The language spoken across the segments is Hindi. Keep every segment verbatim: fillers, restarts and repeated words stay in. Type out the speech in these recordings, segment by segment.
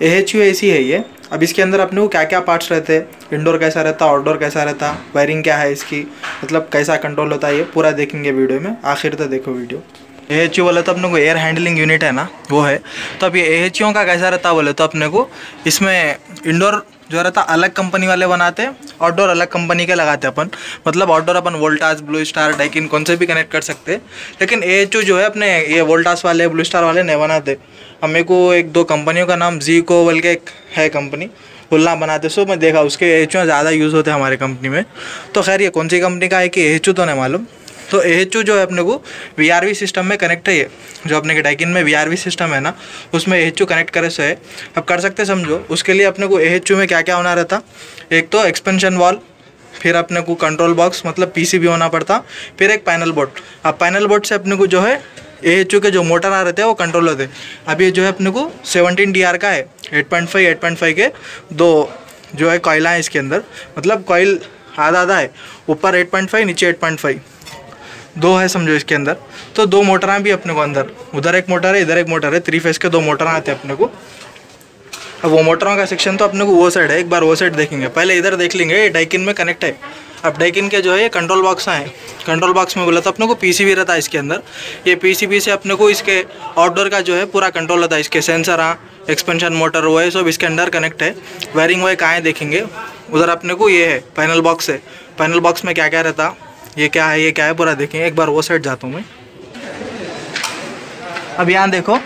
ए एच यू एसी है ये। अब इसके अंदर अपने को क्या क्या पार्ट्स रहते हैं, इंडोर कैसा रहता, आउटडोर कैसा रहता, वायरिंग क्या है इसकी, मतलब कैसा कंट्रोल होता है, ये पूरा देखेंगे वीडियो में, आखिर तक देखो वीडियो। ए एच यू बोले तो अपने को एयर हैंडलिंग यूनिट है ना, वो है। तो अब ये ए एच यू का कैसा रहता बोले तो अपने को इसमें इंडोर जो रहता अलग कंपनी वाले बनाते हैं, आउटडोर अलग कंपनी के लगाते हैं अपन। मतलब आउटडोर अपन वोल्टास, ब्लू स्टार, डाइकिन कौन से भी कनेक्ट कर सकते हैं, लेकिन ए एच यू जो है अपने ये वोल्टास वाले, ब्लू स्टार वाले नहीं बनाते। अब मेरे को एक दो कंपनियों का नाम जी को बोल के एक है कंपनी, उल्ला बनाते, सो मैं देखा उसके ए एच यू ज़्यादा यूज़ होते हैं हमारे कंपनी में। तो खैर ये कौन सी कंपनी का है कि ए एच यू तो नहीं मालूम। तो ए एच यू जो है अपने को वी आर वी सिस्टम में कनेक्ट है, ये जो अपने के डाइकिन में वी आर वी सिस्टम है ना, उसमें ए एच यू कनेक्ट करे से है। अब कर सकते समझो, उसके लिए अपने को ए एच यू में क्या क्या होना रहता, एक तो एक्सपेंशन वॉल, फिर अपने को कंट्रोल बॉक्स मतलब पी सी बी होना पड़ता, फिर एक पैनल बोर्ड। अब पैनल बोर्ड से अपने को जो है ए एच यू के जो मोटर आ रहते हैं वो कंट्रोल होते हैं। अब ये जो है अपने को सेवनटीन डी आर का है, eight point five eight point five के दो जो है कॉइल है इसके अंदर, मतलब कॉइल आधा आधा है, ऊपर एट पॉइंट फाइव नीचे एट पॉइंट फाइव, दो है समझो इसके अंदर। तो दो मोटरां भी अपने को अंदर, उधर एक मोटर है इधर एक मोटर है, थ्री फेस के दो मोटर आते हैं अपने को। अब वो मोटरों का सेक्शन तो अपने को वो साइड है, एक बार वो साइड देखेंगे, पहले इधर देख लेंगे। ये डाइकिन में कनेक्ट है। अब डाइकिन के जो है ये कंट्रोल बॉक्स हैं, कंट्रोल बॉक्स में बोला तो अपने को पीसीबी रहता है इसके अंदर। ये पीसीबी से अपने को इसके आउटडोर का जो है पूरा कंट्रोल होता है, इसके सेंसर हाँ, एक्सपेंशन मोटर वो है, सब इसके अंदर कनेक्ट है। वायरिंग वो कहाँ है देखेंगे, उधर अपने को ये है पैनल बॉक्स है। पैनल बॉक्स में क्या क्या रहता, ये क्या है ये क्या है पूरा देखेंगे। एक बार वो साइड जाता हूँ मैं। अब यहाँ देखो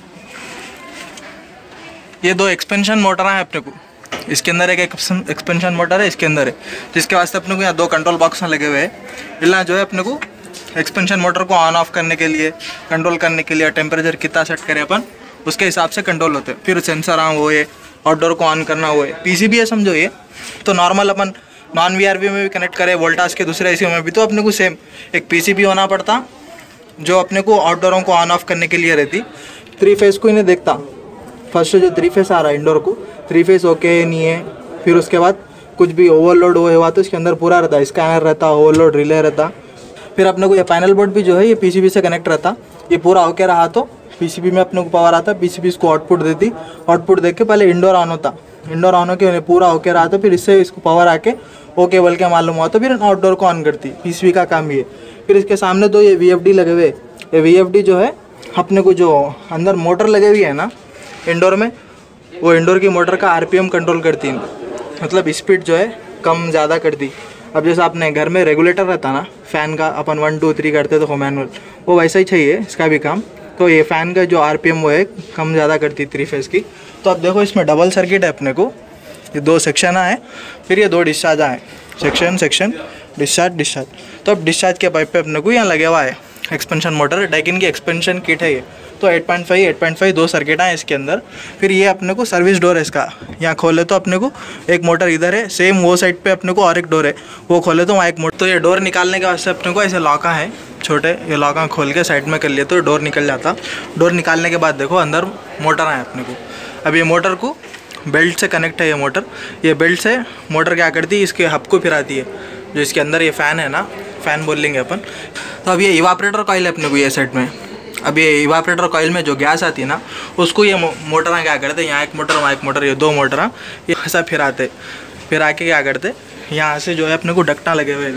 ये दो एक्सपेंशन मोटर हैं अपने को, इसके अंदर एक एक्सपेंशन मोटर है इसके अंदर है, जिसके वास्ते अपने को यहाँ दो कंट्रोल बॉक्स लगे हुए हैं। इला जो है अपने को एक्सपेंशन मोटर को ऑन ऑफ करने के लिए, कंट्रोल करने के लिए, टेम्परेचर कितना सेट करें अपन उसके हिसाब से कंट्रोल होते हैं। फिर सेंसर हाँ वो है, आउटडोर को ऑन करना वो है, पीसीबी है समझो ये। तो नॉर्मल अपन नॉन वी आर वी में भी कनेक्ट करें, वोल्टास के दूसरे एसी में भी, तो अपने को सेम एक पीसीबी होना पड़ता जो अपने को आउटडोरों को ऑन ऑफ करने के लिए रहती। थ्री फेस को इन्हें देखता, फर्स्ट जो थ्री फेस आ रहा है इंडोर को, थ्री फेस ओके नहीं है, फिर उसके बाद कुछ भी ओवरलोड हुआ तो इसके अंदर पूरा रहता है, स्कैनर रहता, ओवरलोड रिले रहता। फिर अपने को ये पैनल बोर्ड भी जो है ये पीसीबी से कनेक्ट रहता, ये पूरा होके रहा तो पीसीबी में अपने को पावर आता, पीसीबी इसको आउटपुट देती, आउटपुट देख के पहले इंडोर ऑन होता, इंडोर ऑन होके पूरा होके रहा तो फिर इससे इसको पावर आके ओके बोल के मालूम हुआ तो फिर आउटडोर को ऑन करती, पीसीबी का काम ये। फिर इसके सामने दो ये वीएफडी लगे हुए, ये वीएफडी जो है अपने को जो अंदर मोटर लगे हुई है ना इंडोर में, वो इंडोर की मोटर का आरपीएम कंट्रोल करती है, मतलब स्पीड जो है कम ज़्यादा करती। अब जैसे आपने घर में रेगुलेटर रहता ना फ़ैन का, अपन वन टू थ्री करते तो मैनुअल, वो वैसा ही चाहिए इसका भी काम। तो ये फ़ैन का जो आरपीएम वो है कम ज़्यादा करती थ्री फेस की। तो अब देखो इसमें डबल सर्किट है अपने को, ये दो सेक्शन है, फिर ये दो डिस्चार्ज आए, सेक्शन सेक्शन डिस्चार्ज डिस्चार्ज। तो अब डिस्चार्ज के पाइप पे अपने को यहाँ लगे हुआ है एक्सपेंशन मोटर, डाइकिन की एक्सपेंशन किट है ये। तो eight point five eight point five दो सर्किट हैं इसके अंदर। फिर ये अपने को सर्विस डोर है इसका, यहाँ खोले तो अपने को एक मोटर इधर है, सेम वो साइड पे अपने को और एक डोर है, वो खोले तो वहाँ एक मोटर। तो ये डोर निकालने के वास्ते अपने को ऐसे लॉका है छोटे, ये लॉका खोल के साइड में कर लिए तो डोर निकल जाता। डोर निकालने के बाद देखो अंदर मोटर है अपने को। अब ये मोटर को बेल्ट से कनेक्ट है ये मोटर, ये बेल्ट से मोटर क्या करती है इसके हब को फिराती है, जो इसके अंदर ये फ़ैन है ना, फ़ैन बोल लेंगे अपन। तो अब ये इवापरेटर कॉइल है अपने को ये सेट में। अब ये इवापरेटर कॉइल में जो गैस आती है ना उसको ये मोटर क्या करते हैं, यहाँ एक मोटर वहाँ एक मोटर, ये दो मोटर ये ऐसा फिराते, फिर आके क्या करते यहाँ से जो है अपने को डक्टा लगे हुए,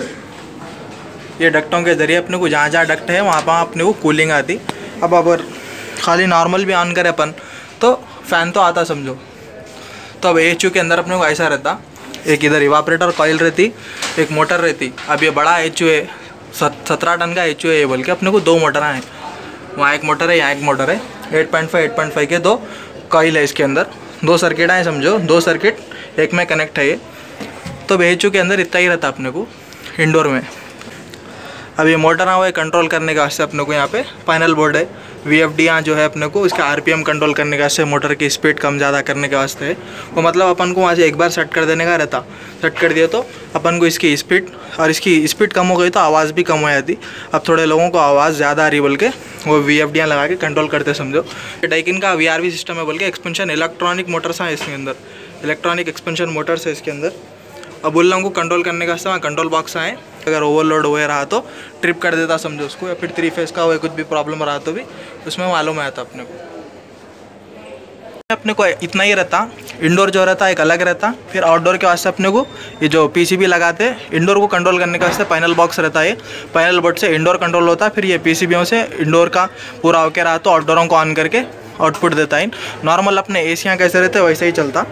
ये डक्टों के ज़रिए अपने को जहाँ जहाँ डक्ट है वहाँ पर अपने को कूलिंग आती। अब अगर खाली नॉर्मल भी ऑन करें अपन तो फ़ैन तो आता समझो। तो अब ए एच यू के अंदर अपने को ऐसा रहता, एक इधर इवापरेटर कॉइल रहती, एक मोटर रहती। अब ये बड़ा एच यू है, सत्रह टन का एच यू है ये बोल के अपने को दो मोटर हैं, वहाँ एक मोटर है यहाँ एक मोटर है, eight point five eight point five के दो कॉइल है इसके अंदर, दो सर्किट हैं समझो, दो सर्किट एक में कनेक्ट है ये। तो ए एच यू के अंदर इतना ही रहता अपने को इंडोर में। अब ये मोटर है वो कंट्रोल करने के वास्ते अपने को यहाँ पे पैनल बोर्ड है, वीएफडी यहाँ जो है अपने को इसका आरपीएम कंट्रोल करने के वास्ते, मोटर की स्पीड कम ज़्यादा करने के वास्ते है वो। मतलब अपन को वहाँ से एक बार सेट कर देने का रहता, सेट कर दिया तो अपन को इसकी स्पीड, और इसकी स्पीड कम हो गई तो आवाज़ भी कम हो जाती। अब थोड़े लोगों को आवाज़ ज़्यादा आ रही बोल के वो वीएफडियाँ लगा के कंट्रोल करते समझो। डाइकिन का वीआरवी सिस्टम है बोल के एक्सपेंशन इलेक्ट्रॉनिक मोटर्स हैं इसके अंदर, इलेक्ट्रॉनिक एक्सपेंशन मोटर्स है इसके अंदर। अब उन लोगों को कंट्रोल करने का वास्ते वहाँ कंट्रोल बॉक्स आए, अगर ओवरलोड हुए रहा तो ट्रिप कर देता समझो उसको, या फिर थ्री फेस का हुआ कुछ भी प्रॉब्लम रहा तो भी उसमें मालूम आया था अपने को। अपने को इतना ही रहता, इंडोर जो रहता एक अलग रहता। फिर आउटडोर के वास्ते अपने को ये जो पीसीबी लगाते, इंडोर को कंट्रोल करने के वास्ते पैनल बॉक्स रहता है, पैनल बोर्ड से इंडोर कंट्रोल होता है। फिर ये पीसीबीओं से इंडोर का पूरा होके रहा तो आउटडोरों को ऑन करके आउटपुट देता है। नॉर्मल अपने एसियाँ कैसे रहते वैसे ही चलता।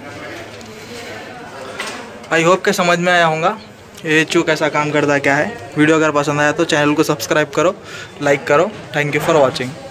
आई होप के समझ में आया होगा ये चू कैसा काम करता है क्या है। वीडियो अगर पसंद आया तो चैनल को सब्सक्राइब करो, लाइक करो। Thank you for watching.